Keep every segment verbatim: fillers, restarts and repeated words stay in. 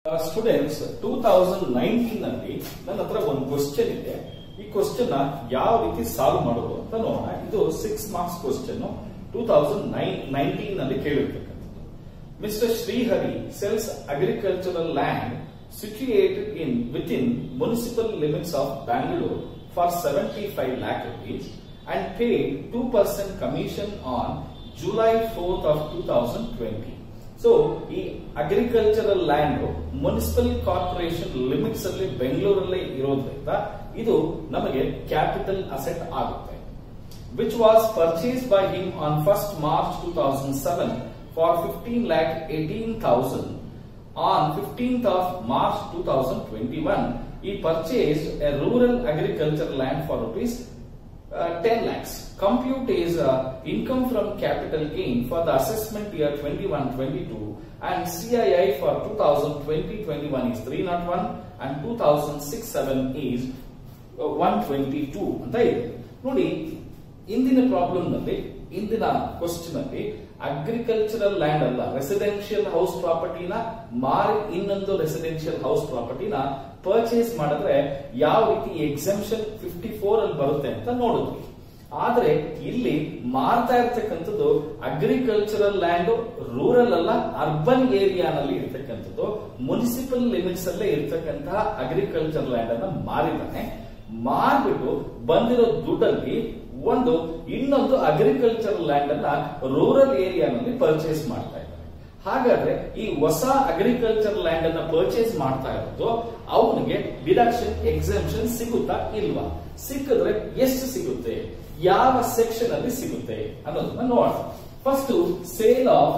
Students two thousand nineteen ನಲ್ಲಿ ನನ್ನ ಹತ್ರ ಒಂದು ಕ್ವಶನ್ ಇದೆ. ಈ ಕ್ವಶನ್ ಯಾವ ರೀತಿ ಸಾಲ್ವ್ ಮಾಡೋದು ಅಂತ ನೋಡೋಣ. ಇದು six marks question two thousand nineteen ನಲ್ಲಿ ಕೇಳಿರ್ತಕ್ಕಂಥದ್ದು. Mister Srihari sells agricultural land situated in within municipal limits of Bangalore for seventy five lakh rupees and paid two percent commission on July fourth of two thousand twenty. So ಈ agricultural land municipal corporation limits ಅಲ್ಲಿ ಬೆಂಗಳೂರಲ್ಲೇ ಇರೋದ್ರಿಂದ ಇದು ನಮಗೆ capital asset ಆಗುತ್ತೆ. Which was purchase by him on first March two thousand seven for fifteen lakh eighteen thousand. On fifteenth of March two thousand twenty one he purchased a rural agricultural land for rupees Uh, ten lakhs. Compute is uh, income from capital gain for the assessment year twenty-one twenty-two and C I I for two thousand twenty twenty-one is three oh one and two thousand six seven is uh, one twenty-two ಅಂತ ಇದೆ ನೋಡಿ. ಇಂದಿನ problem ನಲ್ಲಿ ಇಂದಿನ question ಅಲ್ಲಿ agricultural land ಅಲ್ಲ residential house ಪ್ರಾಪರ್ಟಿನ ಮಾರಿ ಇನ್ನೊಂದು ರೆಸಿಡೆನ್ಷಿಯಲ್ ಹೌಸ್ ಪ್ರಾಪರ್ಟಿನ ಪರ್ಚೇಸ್ ಮಾಡಿದ್ರೆ ಯಾವ ರೀತಿ ಎಕ್ಸೆಂಪ್ಷನ್ ಫಿಫ್ಟಿ ಫೋರ್ ಅಲ್ಲಿ ಬರುತ್ತೆ ಅಂತ ನೋಡಿದ್ವಿ. ಆದ್ರೆ ಇಲ್ಲಿ ಮಾರ್ತಾ ಇರ್ತಕ್ಕಂಥದ್ದು ಅಗ್ರಿಕಲ್ಚರಲ್ ಲ್ಯಾಂಡ್ ರೂರಲ್ ಅಲ್ಲ ಅರ್ಬನ್ ಏರಿಯಾನಲ್ಲಿ ಇರ್ತಕ್ಕಂಥದ್ದು ಮುನ್ಸಿಪಲ್ ಲಿಮಿಟ್ಸ್ ಅಲ್ಲೇ ಇರ್ತಕ್ಕಂತಹ ಅಗ್ರಿಕಲ್ಚರ್ ಲ್ಯಾಂಡ್ ಅನ್ನ ಮಾರಿದ್ದಾನೆ. ಮಾರ್ಬಿಟ್ಟು ಬಂದಿರೋ ದುಡ್ಡಲ್ಲಿ ಒಂದು ಇನ್ನೊಂದು ಅಗ್ರಿಕಲ್ಚರಲ್ ಲ್ಯಾಂಡ್ ಅನ್ನ ರೂರಲ್ ಏರಿಯಾನಲ್ಲಿ ಪರ್ಚೇಸ್ ಮಾಡ್ತಾ ಇದ್ದಾರೆ. ಹಾಗಾದ್ರೆ ಈ ಹೊಸ ಅಗ್ರಿಕಲ್ಚರ್ ಲ್ಯಾಂಡ್ ಅನ್ನ ಪರ್ಚೇಸ್ ಮಾಡ್ತಾ ಇರೋದು ಅವನಿಗೆ ಡಿಡಕ್ಷನ್ ಎಕ್ಸೆಂಪ್ಷನ್ ಸಿಗುತ್ತಾ ಇಲ್ವಾ? ಸಿಕ್ಕಿದ್ರೆ ಎಷ್ಟು ಸಿಗುತ್ತೆ, ಯಾವ ಸೆಕ್ಷನ್ ಅಲ್ಲಿ ಸಿಗುತ್ತೆ ಅನ್ನೋದನ್ನ ನೋಡೋಣ. First sale of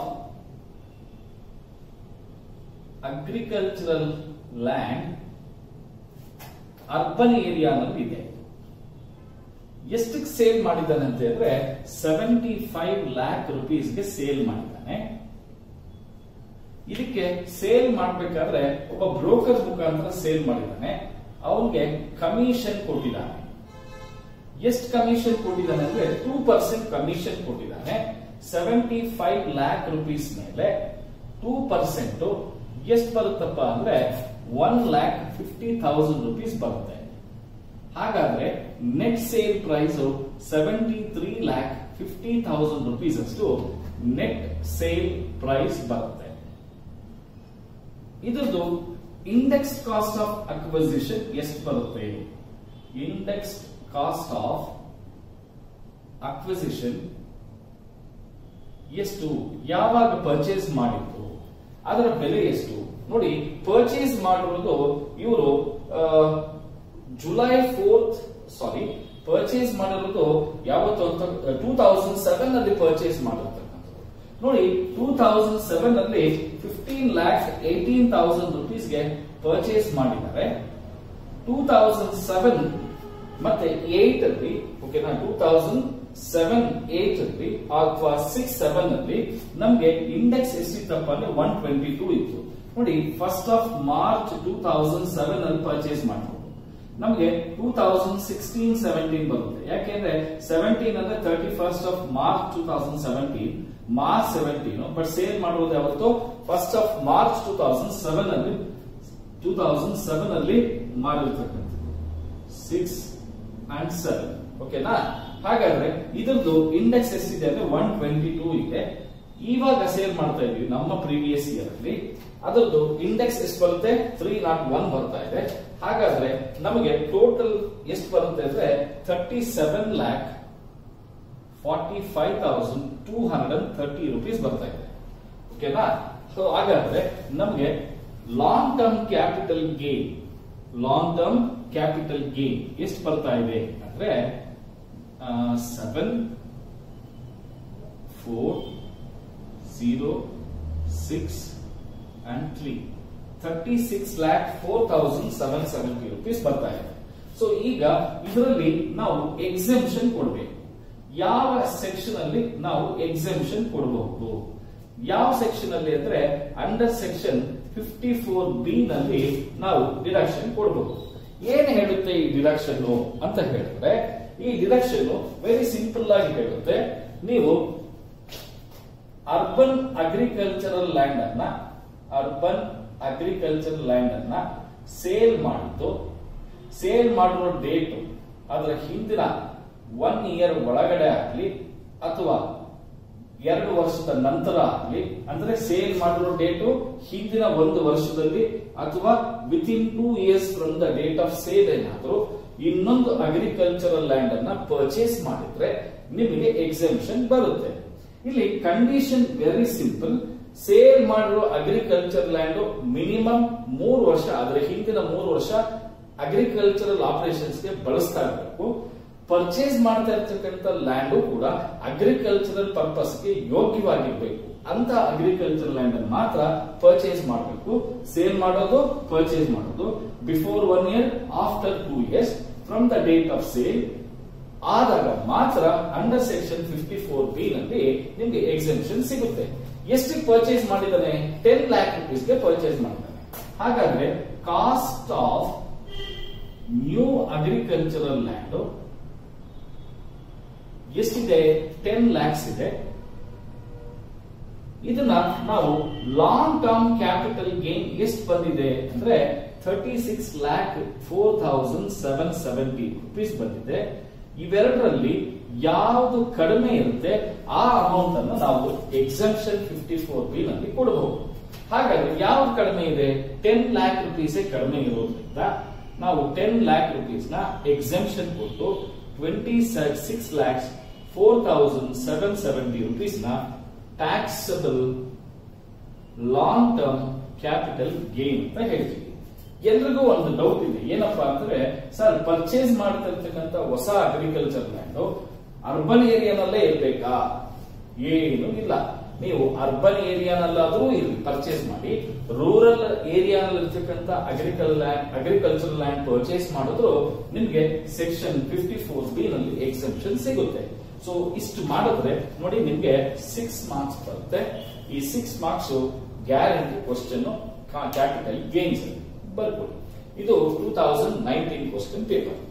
agricultural land urban ಏರಿಯಾನಲ್ಲಿ ಇದೆ. ಎಷ್ಟಕ್ಕೆ ಸೇಲ್ ಮಾಡಿದ್ದಾನೆ ಅಂತ ಹೇಳಿದ್ರೆ ಸೆವೆಂಟಿ ಫೈವ್ ಲ್ಯಾಕ್ ರುಪೀಸ್ಗೆ ಸೇಲ್ ಮಾಡಿದ್ದಾನೆ. ಇದಕ್ಕೆ ಸೇಲ್ ಮಾಡಬೇಕಾದ್ರೆ ಒಬ್ಬ ಬ್ರೋಕರ್ ಮುಖಾಂತರ ಸೇಲ್ ಮಾಡಿದ್ದಾನೆ. ಅವನಿಗೆ ಕಮಿಷನ್ ಕೊಟ್ಟಿದ್ದಾನೆ. ಎಷ್ಟು ಕಮಿಷನ್ ಕೊಟ್ಟಿದ್ದಾನೆ ಅಂದ್ರೆ ಟೂ ಪರ್ಸೆಂಟ್ ಕಮಿಷನ್ ಕೊಟ್ಟಿದ್ದಾನೆ. ಸೆವೆಂಟಿ ಫೈವ್ ಲ್ಯಾಕ್ ರುಪೀಸ್ ಮೇಲೆ ಟೂ ಪರ್ಸೆಂಟ್ ಎಷ್ಟು ಬರುತ್ತಪ್ಪ ಅಂದ್ರೆ one lakh fifty thousand rupees ಬರುತ್ತೆ. ಹಾಗಾದ್ರೆ net sale price seventy three lakh fifty thousand rupees ಅಷ್ಟು ನೆಟ್ ಸೇಲ್ ಪ್ರೈಸ್ ಬರುತ್ತೆ. ಇದರದ್ದು ಇಂಡೆಕ್ಸ್ ಕಾಸ್ಟ್ ಆಫ್ ಅಕ್ವಿಸಿಷನ್ ಎಷ್ಟು ಬರುತ್ತೆ? ಇಂಡೆಕ್ಸ್ ಕಾಸ್ಟ್ ಆಫ್ ಅಕ್ವಿಸಿಷನ್ ಎಷ್ಟು, ಯಾವಾಗ ಪರ್ಚೇಸ್ ಮಾಡಿತ್ತು, ಅದರ ಬೆಲೆ ಎಷ್ಟು ನೋಡಿ. ಪರ್ಚೇಸ್ ಮಾಡಿರೋದು ಇವರು ಜುಲೈ ಫೋರ್ತ್ ಸಾರಿ ಪರ್ಚೇಸ್ ಮಾಡಿರೋದು ಯಾವತ್ತು ಅಂತ ಟೂ ತೌಸಂಡ್ ಸೆವೆನ್ ಅಲ್ಲಿ ಪರ್ಚೇಸ್ ಮಾಡಿರ್ತಕ್ಕಂಥದ್ದು ನೋಡಿ. ಟೂ ತೌಸಂಡ್ ಸೆವೆನ್ ಅಲ್ಲಿ ಫಿಫ್ಟೀನ್ ಲ್ಯಾಕ್ ಏಟೀನ್ ಥೌಸಂಡ್ ರುಪೀಸ್ಗೆ ಪರ್ಚೇಸ್ ಮಾಡಿದ್ದಾರೆ. ಟೂ ತೌಸಂಡ್ ಸೆವೆನ್ ಮತ್ತೆ ಏಟ್ ಅಲ್ಲಿ ಓಕೆನಾ, ಟೂ ತೌಸಂಡ್ ಸೆವೆನ್ ಏಟ್ ಅಲ್ಲಿ ಅಥವಾ ಸಿಕ್ಸ್ ಸೆವೆನ್ ಅಲ್ಲಿ ನಮ್ಗೆ ಇಂಡೆಕ್ಸ್ ಎಷ್ಟಿತ್ತಪ್ಪ ಅಂದ್ರೆ ಒನ್ ಟ್ವೆಂಟಿ ಟೂ ಇತ್ತು ನೋಡಿ. First of March two thousand seven ಅಲ್ಲಿ ಪರ್ಚೇಸ್ ಮಾಡಿದ್ರು. ನಮಗೆ ಟೂ ತೌಸಂಡ್ ಸಿಕ್ಸ್ಟೀನ್ ಸೆವೆಂಟೀನ್ ಬರುತ್ತೆ. ಯಾಕೆಂದ್ರೆ ಸೆವೆಂಟೀನ್ ಅಂದ್ರೆ thirty first of March two thousand seventeen March seventeen but sale ಮಾಡುವುದು ಯಾವತ್ತು first of March two thousand seven ಅಲ್ಲಿ ಟೂ ತೌಸಂಡ್ ಸೆವೆನ್ ಅಲ್ಲಿ ಮಾಡಿರ್ತಕ್ಕಂಥದ್ದು ಸಿಕ್ಸ್ ಅಂಡ್ ಸೆವೆನ್ ಓಕೆನಾ. ಹಾಗಾದ್ರೆ ಇದರದ್ದು ಇಂಡೆಕ್ಸ್ ಎಷ್ಟಿದೆ ಅಂದ್ರೆ ಒನ್ ಟ್ವೆಂಟಿ ಟೂ ಇದೆ. ಇವಾಗ ಸೇಲ್ ಮಾಡ್ತಾ ಇದೀವಿ ನಮ್ಮ ಪ್ರೀವಿಯಸ್ ಇಯರ್ ಅಲ್ಲಿ, ಅದರದ್ದು ಇಂಡೆಕ್ಸ್ ಎಷ್ಟು ಬರುತ್ತೆ ತ್ರೀ ನಾಟ್ ಒನ್ ಬರ್ತಾ ಇದೆ. ಹಾಗಾದ್ರೆ ನಮಗೆ ಟೋಟಲ್ ಎಷ್ಟು ಬರುತ್ತೆ ಅಂದ್ರೆ thirty seven lakh forty five thousand two hundred thirty rupees ಬರ್ತಾ ಇದೆ ಓಕೆನಾ. ಸೊ ಹಾಗಾದ್ರೆ ನಮಗೆ long term capital gain long term capital gain ಎಷ್ಟು ಬರ್ತಾ ಇದೆ ಅಂದ್ರೆ seven four zero six and three thirty-six lakh four thousand seven hundred seventy rupees ಬರ್ತಾ ಇದೆ. ಸೊ ಈಗ ಇದರಲ್ಲಿ ನಾವು ಎಕ್ಸೆಂಪ್ಷನ್ ಕೊಡಬೇಕು. ಯಾವ ಸೆಕ್ಷನ್ ಅಲ್ಲಿ ನಾವು ಎಕ್ಸೆಂಪ್ಷನ್ ಕೊಡಬಹುದು, ಯಾವ ಸೆಕ್ಷನ್ ಅಲ್ಲಿ ಅಂದ್ರೆ under section fifty four B ನಲ್ಲಿ ನಾವು ಡಿಡಕ್ಷನ್ ಕೊಡಬಹುದು. ಏನ್ ಹೇಳುತ್ತೆ ಈ ಡಿಡಕ್ಷನ್ ಅಂತ ಹೇಳಿದ್ರೆ, ಈ ಡಿಡಕ್ಷನ್ ವೆರಿ ಸಿಂಪಲ್ ಆಗಿ ಹೇಳುತ್ತೆ. ನೀವು ಅರ್ಬನ್ ಅಗ್ರಿಕಲ್ಚರಲ್ ಲ್ಯಾಂಡ್ ಅನ್ನ ಅರ್ಬನ್ ಅಗ್ರಿಕಲ್ಚರ್ ಲ್ಯಾಂಡ್ ಅನ್ನ ಸೇಲ್ ಮಾಡಿದ್ದು, ಸೇಲ್ ಮಾಡಿರೋ ಡೇಟ್ ಅದರ ಹಿಂದಿನ ಒನ್ ಇಯರ್ ಒಳಗಡೆ ಆಗಲಿ ಅಥವಾ ಎರಡು ವರ್ಷದ ನಂತರ ಆಗಲಿ, ಅಂದ್ರೆ ಸೇಲ್ ಮಾಡಿರೋ ಡೇಟು ಹಿಂದಿನ ಒಂದು ವರ್ಷದಲ್ಲಿ ಅಥವಾ within two years from the date of sale ಏನಾದ್ರು ಇನ್ನೊಂದು ಅಗ್ರಿಕಲ್ಚರಲ್ ಲ್ಯಾಂಡ್ ಅನ್ನ ಪರ್ಚೇಸ್ ಮಾಡಿದ್ರೆ ನಿಮಗೆ ಎಕ್ಸೆಂಪ್ಷನ್ ಬರುತ್ತೆ. ಇಲ್ಲಿ ಕಂಡೀಷನ್ ವೆರಿ ಸಿಂಪಲ್. ಸೇಲ್ ಮಾಡಿರೋ ಅಗ್ರಿಕಲ್ಚರ್ ಲ್ಯಾಂಡ್ ಮಿನಿಮಮ್ ಮೂರು ವರ್ಷ, ಅದರ ಹಿಂದಿನ ಮೂರು ವರ್ಷ ಅಗ್ರಿಕಲ್ಚರಲ್ ಆಪರೇಷನ್ಸ್ಗೆ ಬಳಸ್ತಾ ಇರಬೇಕು. ಪರ್ಚೇಸ್ ಮಾಡ್ತಾ ಇರ್ತಕ್ಕಂಥ ಲ್ಯಾಂಡು ಕೂಡ ಅಗ್ರಿಕಲ್ಚರಲ್ ಪರ್ಪಸ್ಗೆ ಯೋಗ್ಯವಾಗಿರ್ಬೇಕು. ಅಂತ ಅಗ್ರಿಕಲ್ಚರ್ ಲ್ಯಾಂಡ್ ಅನ್ನು ಮಾತ್ರ ಪರ್ಚೇಸ್ ಮಾಡಬೇಕು. ಸೇಲ್ ಮಾಡೋದು, ಪರ್ಚೇಸ್ ಮಾಡೋದು before one year, after two years from the date of sale ಆದಾಗ ಮಾತ್ರ under section fifty four B ನಲ್ಲಿ ನಿಮ್ಗೆ ಎಕ್ಸೆಂಪ್ಷನ್ ಸಿಗುತ್ತೆ. ಎಷ್ಟಕ್ಕೆ ಪರ್ಚೇಸ್ ಮಾಡಿದ್ದಾನೆ? ಟೆನ್ ಲ್ಯಾಕ್ ರುಪೀಸ್ಗೆ ಪರ್ಚೇಸ್ ಮಾಡಿದ್ದಾನೆ. ಹಾಗಾದ್ರೆ cost of new agricultural land ಎಷ್ಟಿದೆ? ಟೆನ್ ಲ್ಯಾಕ್ಸ್ ಇದೆ. ಇದನ್ನ ನಾವು ಲಾಂಗ್ ಟರ್ಮ್ ಕ್ಯಾಪಿಟಲ್ ಗೇನ್ ಎಷ್ಟು ಬಂದಿದೆ ಅಂದ್ರೆ thirty six lakh four thousand seven seventy rupees ಬಂದಿದೆ. ಇವೆರಡರಲ್ಲಿ ಯಾವುದು ಕಡಿಮೆ ಇರುತ್ತೆ ಆ ಅಮೌಂಟ್ ಅನ್ನು ನಾವು ಎಕ್ಸೆಂಪ್ಷನ್ ಫಿಫ್ಟಿ ಫೋರ್ ಬಿ ನಲ್ಲಿ ಕೊಡಬಹುದು. ಹಾಗಾದ್ರೆ ಯಾವ್ದು ಕಡಿಮೆ ಇದೆ? ಟೆನ್ ಲ್ಯಾಕ್ ರುಪೀಸ್ ಕಡಿಮೆ ಇರೋದ್ರಿಂದ ನಾವು ಟೆನ್ ಲ್ಯಾಕ್ ರುಪೀಸ್ ನ ಎಕ್ಸೆಂಪ್ಷನ್ ಕೊಟ್ಟು twenty six lakhs four thousand seven seventy rupees ನ taxable long term capital gain ಅಂತ ಹೇಳ್ತೀವಿ. ಎಲ್ರಿಗೂ ಒಂದು ಡೌಟ್ ಇದೆ, ಏನಪ್ಪಾ ಅಂದ್ರೆ ಸರ್ ಪರ್ಚೇಸ್ ಮಾಡ್ತಾ ಇರ್ತಕ್ಕಂಥ ಹೊಸ ಅಗ್ರಿಕಲ್ಚರ್ ಲ್ಯಾಂಡ್ ಅರ್ಬನ್ ಏರಿಯಾನಲ್ಲೇ ಇರ್ಬೇಕಾ? ಏನು ಇಲ್ಲ. ನೀವು ಅರ್ಬನ್ ಏರಿಯಾನಲ್ಲಾದ್ರೂ ಇರ್ಲಿ ಪರ್ಚೇಸ್ ಮಾಡಿ, ರೂರಲ್ ಏರಿಯಾನಲ್ಲಿ ಇರ್ತಕ್ಕಂಥ agricultural land agriculture land purchase ಮಾಡಿದ್ರು ನಿಮ್ಗೆ ಸೆಕ್ಷನ್ ಫಿಫ್ಟಿ ಫೋರ್ ಬಿ ನಲ್ಲಿ ಎಕ್ಸೆಂಪ್ಷನ್ ಸಿಗುತ್ತೆ. ಸೊ ಇಷ್ಟು ಮಾಡಿದ್ರೆ ನೋಡಿ ನಿಮ್ಗೆ ಸಿಕ್ಸ್ ಮಾರ್ಕ್ಸ್ ಬರುತ್ತೆ. ಈ six marks guarantee question capital gains ಬರ್ಕೊಡಿ. ಇದು two thousand nineteen question paper.